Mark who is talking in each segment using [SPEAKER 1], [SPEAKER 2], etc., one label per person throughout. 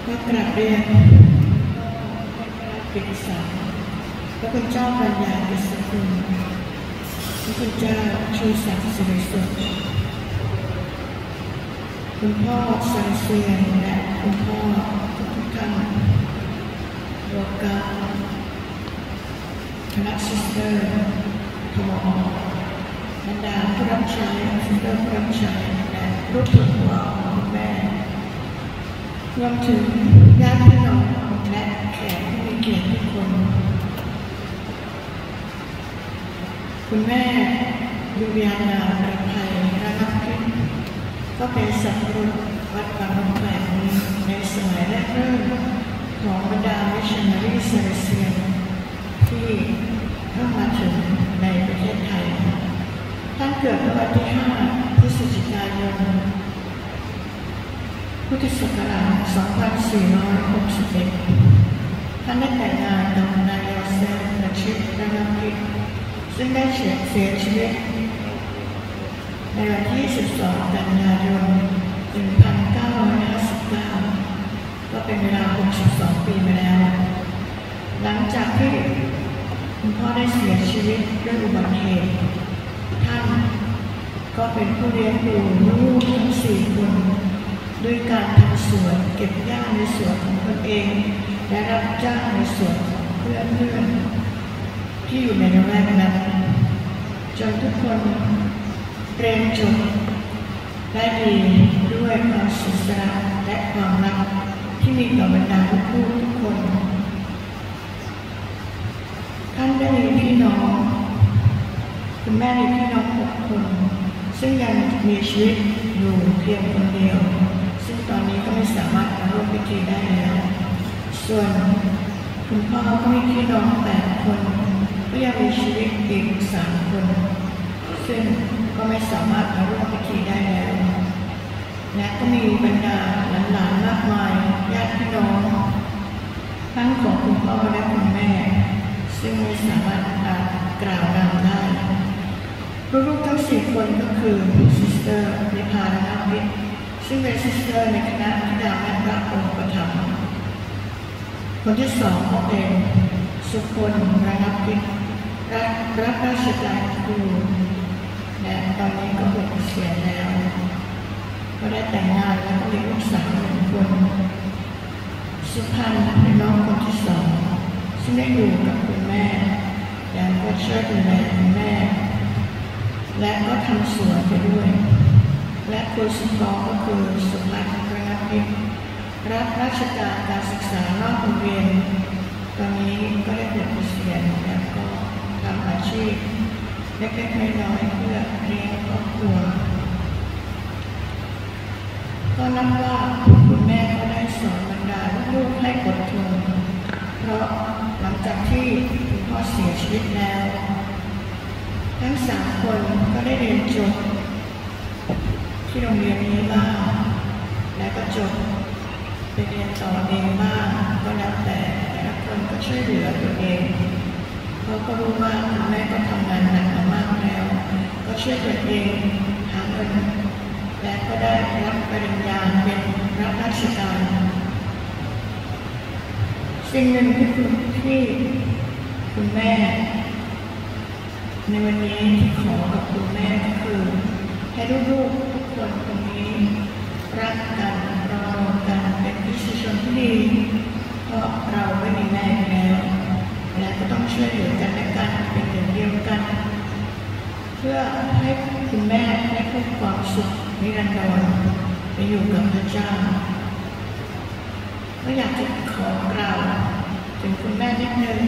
[SPEAKER 1] ก็กราบเรียนปิฎสารพระคุณเจ้าปัญญาอิสกุลพระคุณเจ้าชูศักดิ์สิริสุขคุณพ่อสายเซียนและคุณพ่อทุกท่านรวมกับคณะซิสเตอร์ทมบรรดาผู้รับใช้ซิสเตอร์ผู้รับใช้และลูกหลานของคุณแม่รวมถึงญาติพี่น้องและแขกผู้มีเกียรติทุกคนคุณแม่ยุยานาประภัยระนับพิษก็เป็นสัตว์รุ่นวัดบางน้ำแขกในสมัยแรกเริ่มของบรรดามิชชันนารีซาเลเซียนที่เข้ามาถึงในประเทศไทยท่านเกิดเมื่อวันที่ 5 พฤศจิกายน พุทธศักราช 2461 ท่านได้แต่งงานกับนายยอเซฟนาชิตระนับพิษซึ่งได้เสียชีวิตในวันที่ 12 กันยายน 1959 ก็เป็นเวลา 62 ปีมาแล้วหลังจากที่คุณพ่อได้เสียชีวิตด้วยอุบัติเหตุท่านก็เป็นผู้เลี้ยงดูลูกทั้ง 4 คนด้วยการทำสวนเก็บหญ้าในสวนของตนเองและรับจ้างในสวนของเพื่อนที่อยู่ในละแวกนั้นจนทุกคนเรียนจบได้ดีด้วยความศึกษาและความรักที่มีต่อบรรดาลูกทุกคนท่านได้มีพี่น้องคุณแม่มีพี่น้อง6 คนซึ่งยังมีชีวิตอยู่เพียงคนเดียวซึ่งตอนนี้ก็ไม่สามารถมาร่วมพิธีได้แล้วส่วนคุณพ่อก็มีพี่น้อง8 คนก็ยังมีชีวิตอีก3 คนซึ่งก็ไม่สามารถมาร่วมพิธีได้แล้วและก็มีบรรดาหลานๆมากมายญาติพี่น้องทั้งของคุณพ่อและคุณแม่ซึ่งไม่สามารถกล่าวนามได้ลูกๆทั้ง4 คนก็คือซิสเตอร์นิพาระนับพิษซึ่งเป็นซิสเตอร์ในคณะธิดาแม่พระองค์ประถมคนที่2ก็เป็นสุพลระนับพิษรับราชการครูและตอนนี้ก็เกษียณแล้วก็ได้แต่งงานแล้วก็มีลูกสาว1 คนสุพรรณเป็นน้องคนที่2ซึ่งได้อยู่กับคุณแม่แล้วก็ช่วยดูแลคุณแม่และก็ทำสวนไปด้วยและครูสุพรก็คือสุภัทรระนับพิษรับราชการศึกษานอกโรงเรียนตอนนี้ก็ได้เกษียณแล้วก็ทำอาชีพเล็กๆน้อยๆเพื่อเลี้ยงครอบครัวก็นับว่าคุณแม่ก็ได้สอนบรรดาลูกๆให้อดทนเพราะหลังจากที่คุณพ่อเสียชีวิตแล้วทั้ง3 คนก็ได้เรียนจบที่โรงเรียนนี้บ้างและก็จบไปเรียนต่อเองบ้างก็แล้วแต่ละคนก็ช่วยเหลือตัวเองเพราะก็รู้ว่าคุณแม่ก็ทำงานหนักมากแล้วก็ช่วยตัวเองหาเงินและก็ได้รับปริญญาเป็นรับราชการสิ่งหนึ่งที่คุณแม่ในวันนี้ที่ขอกับคุณแม่ก็คือให้ลูกๆทุกคนตรงนี้รักกันรอกันเป็นคริสเตียนที่ดีเพราะเราไม่มีแม่แล้วและก็ต้องช่วยเหลือกันและกันเป็นหนึ่งเดียวกันเพื่อให้คุณแม่ได้พบความสุขนิรันดรไปอยู่กับพระเจ้าก็อยากจะขอกล่าวถึงคุณแม่นิดนึง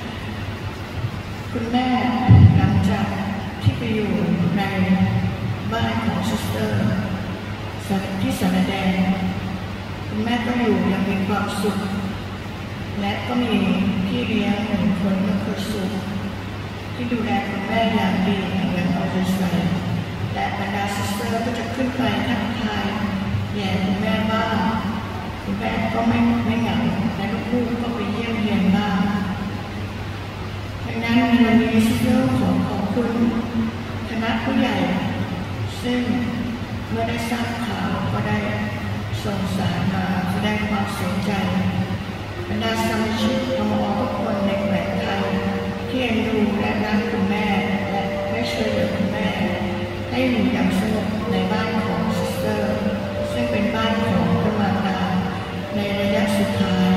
[SPEAKER 1] คุณแม่หลังจากที่ไปอยู่ในบ้านของซิสเตอร์ที่สารแดงคุณแม่ก็อยู่อย่างมีความสุขและก็มีพี่เลี้ยง1 คนก็คือสุขที่ดูแลคุณแม่อย่างดีอย่างเอาใจใส่และบรรดาซิสเตอร์ก็จะขึ้นไปทักทายแย่คุณแม่บ้างคุณแม่ก็ไม่เหงาและลูกๆก็ไปเยี่ยมเยียนบ้างดังนั้นในวันนี้ซิสเตอร์ขอบคุณคณะผู้ใหญ่ซึ่งเมื่อได้ทราบข่าวก็ได้ส่งสารมาดงความเสียใจบรรดาสมาชิกธรรมอทุกคนในแขวงไทยที่เอ็นดูและรักคุณแม่และได้ช่วยเหลือคุณแม่ให้อยู่อย่างสงบในบ้านของซิสเตอร์ซึ่งเป็นบ้านของพระมารดาในระยะสุดท้าย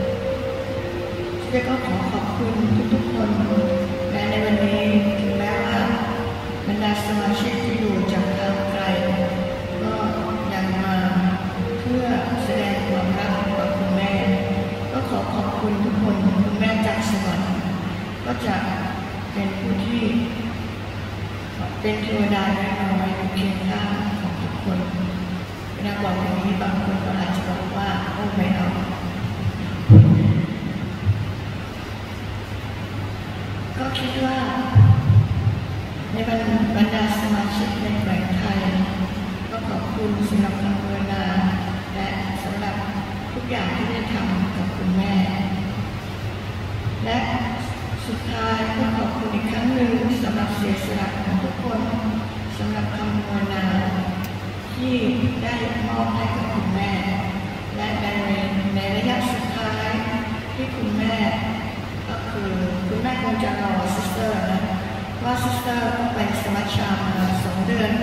[SPEAKER 1] และก็ขอขอบคุณทุกๆคนและในวันนี้ถึงแม้ว่าบรรดาสมาชิกที่อยู่จากทางไกลก็ยังมาเพื่อแสดงความรักต่อคุณแม่ก็ขอขอบคุณทุกคนคุณแม่จากสวรรค์ก็จะเป็นผู้ที่เป็นเทวดาและน้อยอยู่เคียงข้างของทุกคนเวลาบอกอย่างนี้บางคนก็อาจจะบอกว่าโอ้ไม่เอาก็คิดว่าในบรรดาสมาชิกในแขวงไทยก็ขอบคุณสำหรับคำภาวนาและสำหรับทุกอย่างที่ได้ทำกับคุณแม่และสุดท้ายก็ขอบคุณอีกครั้งหนึ่งสำหรับเสียสละของทุกคนสำหรับคำภาวนาที่ได้มอบให้กับคุณแม่และในระยะสุดท้ายที่คุณแม่ก็คือคุณแม่คงจะรอซิสเตอร์นะว่าซิสเตอร์ต้องไปสมัชชามา2 เดือน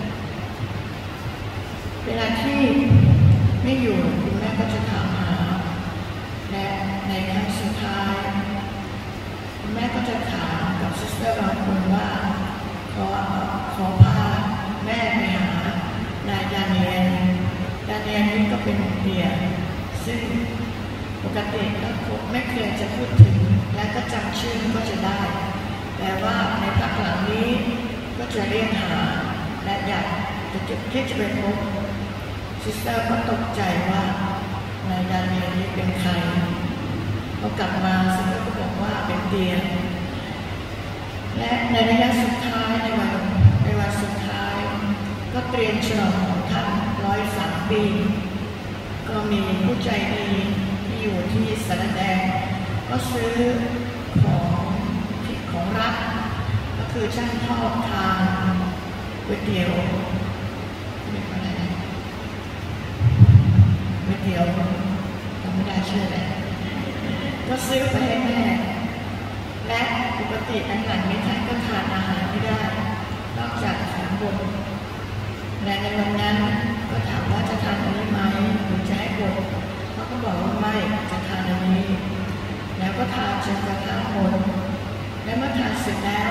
[SPEAKER 1] เวลาที่ไม่อยู่คุณแม่ก็จะถามหาและในครั้งสุดท้ายคุณแม่ก็จะถามกับซิสเตอร์บางคนว่าขอพาแม่ไปหานายดาเนียลนี่ก็เป็นเดียซึ่งปกติก็ไม่เคยจะพูดถึงและก็จำชื่อก็จะได้แต่ว่าในพักหลังนี้ก็จะเรียกหาและอยากที่จะไปพบซิสเตอร์ก็ตกใจว่านายดาเนียลนี้เป็นใครพอกลับมาซิสเตอร์ก็บอกว่าเป็นเดียและในระยะสุดท้ายในวันสุดท้ายก็เตรียมฉลองของท่าน103 ปีก็มีผู้ใจดีที่อยู่ที่สารแดงก็ซื้อของรักก็คือช่างทอดทานก๋วยเตี๋ยวเรียกว่าอะไรนะก๋วยเตี๋ยวจำไม่ได้ชื่ออะไรก็ซื้อไปให้แม่และปกติหลังนี้ท่านก็ทานอาหารไม่ได้นอกจากอาหารบนและในวันนั้นก็ถามว่าจะทานอันนี้ไหมหรือจะให้บดเขาก็บอกว่าไม่จะทานอันนี้แล้วก็ทานจนกระทั่งหมดและเมื่อทานเสร็จแล้ว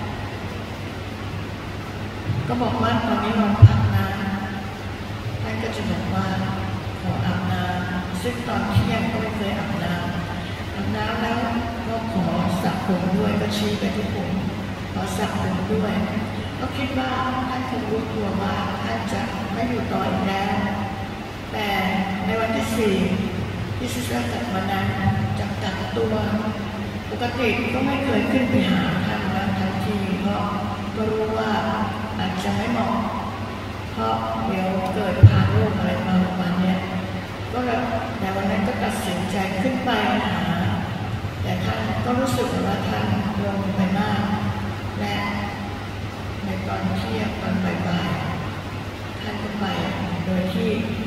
[SPEAKER 1] ก็บอกว่าตอนนี้นอนพักน้ำท่านก็จะบอกว่าขออาบน้ำซึ่งตอนเที่ยงก็ไม่เคยอาบน้ำแล้วก็ขอสระผมด้วยก็ชี้ไปที่ผมขอสระผมด้วยก็คิดว่าท่านคงรู้ตัวว่าท่านจะไม่อยู่ต่ออีกแล้วแต่ในวันที่4ที่ซิสเตอร์กลับมานั้นจะกักตัวปกติก็ไม่เคยขึ้นไปหาท่านแล้วทันทีเพราะก็รู้ว่าอาจจะไม่เหมาะเพราะเดี๋ยวเกิดพาโรคอะไรมาประมาณนี้ก็เลยแต่วันนั้นก็ตัดสินใจขึ้นไปหาแต่ท่านก็รู้สึกว่าท่านลงไปมากและในตอนเที่ยงตอนบ่ายๆท่านก็ไปโดยที่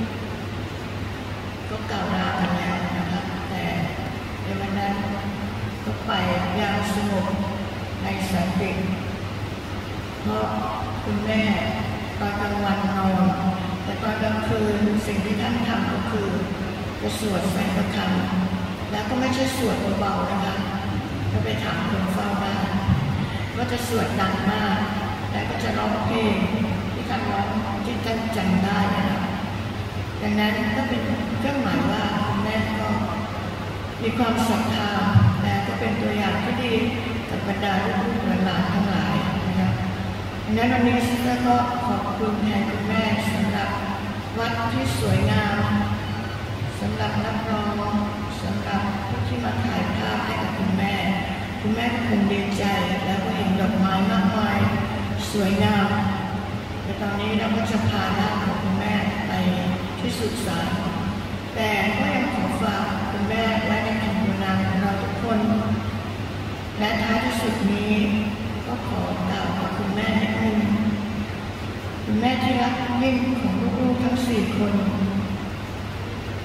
[SPEAKER 1] ก็กล่าวลากันแล้วนะคะแต่ในวันนั้นก็ไปอย่างสงบในสันติเพราะคุณแม่ตอนกลางวันนอนแต่ตอนกลางคืนสิ่งที่ท่านทำก็คือจะสวดใส่พระคำแล้วก็ไม่ใช่สวดเบาๆนะคะก็ไปถามคนเฝ้าบ้านก็จะสวดดังมากและก็จะร้องเพลงที่ท่านร้องที่ท่านจำได้นะดังนั้นก็เป็นเครื่องหมายว่าคุณแม่ก็มีความศรัทธาและก็เป็นตัวอย่างที่ดีกับบรรดาลูกๆหลานทั้งหลายนะครับดังนั้นวันนี้ซิสเตอร์ก็ขอบคุณแทนคุณแม่สำหรับวัดที่สวยงามสำหรับนักร้องสำหรับผู้ที่มาถ่ายภาพให้กับคุณแม่ก็คงดีใจแล้วก็เห็นดอกไม้มากมายสวยงามในตอนนี้เราก็จะพาหน้าของคุณแม่ไปที่สุสานแต่ก็ยังขอฝากคุณแม่ไว้ในคำภาวนาของเราทุกคนและท้ายที่สุดนี้ก็ขอกล่าวกับคุณแม่นิดนึงคุณแม่ที่รักยิ่งของลูกๆทั้ง4 คน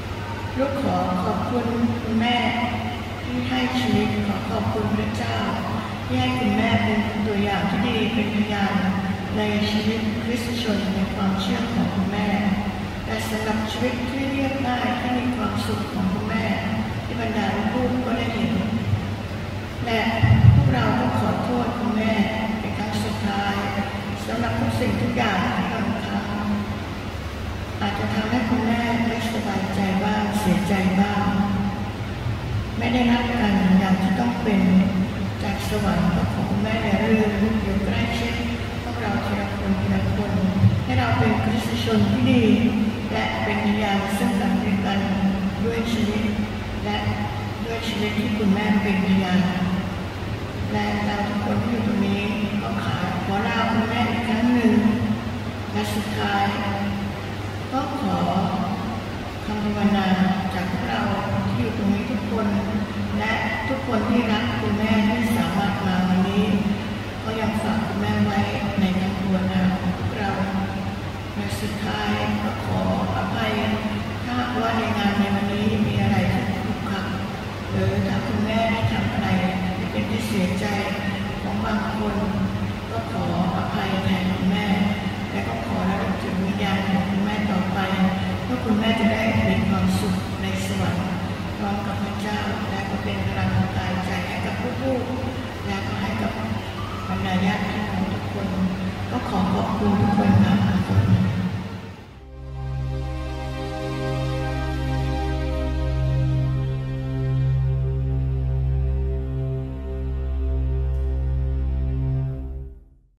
[SPEAKER 1] ลูกขอขอบคุณคุณแม่ที่ให้ชีวิตขอขอบคุณพระเจ้าที่ให้คุณแม่เป็นตัวอย่างที่ดีเป็นพยานในชีวิตคริสตชนในความเชื่อของคุณแม่แต่สำหรับชีวิตที่เรียบง่ายที่มีความสุขของคุณแม่ที่บรรดาลูกก็ได้เห็นและพวกเราก็ขอโทษคุณแม่เป็นครั้งสุดท้ายสำหรับทุกสิ่งทุกอย่างที่เราทำอาจจะทำให้คุณแม่ไม่สบายใจบ้างเสียใจบ้างไม่ได้รับกันอย่างที่ต้องเป็นจากสวรรค์ของคุณแม่ในเรื่องอยู่ใกล้ชิดพวกเราทีละคนทีละคนให้เราเป็นคริสตชนที่ดีและเป็นพยานซึ่งกันและกันด้วยชีวิตและด้วยชีวิตที่คุณแม่เป็นพยานและเราทุกคนที่อยู่ตรงนี้ก็ขอลาคุณแม่อีกครั้งหนึ่งและสุดท้ายก็ขอคำภาวนาจากพวกเราที่อยู่ตรงนี้ทุกคนและทุกคนที่รักคุณแม่ที่สามารถมาวันนี้ก็ยังฝากคุณแม่ไว้ในคำภาวนาของพวกเราและสุดท้ายก็ขออภัยถ้าว่าในงานในวันนี้มีอะไรที่ถูกขัดหรือถ้าคุณแม่ได้ทำอะไรที่เป็นที่เสียใจของบางคนก็ขออภัยแทนคุณแม่และก็ขอระลึกถึงวิญญาณของคุณแม่ต่อไปเพื่อคุณแม่จะได้มีความสุขในสวรรค์พร้อมกับพระเจ้าและก็เป็นพลังกายใจให้กับผู้และก็ให้กับบรรดาญาติพี่น้องทุกคนก็ขอขอบคุณทุกคนนะ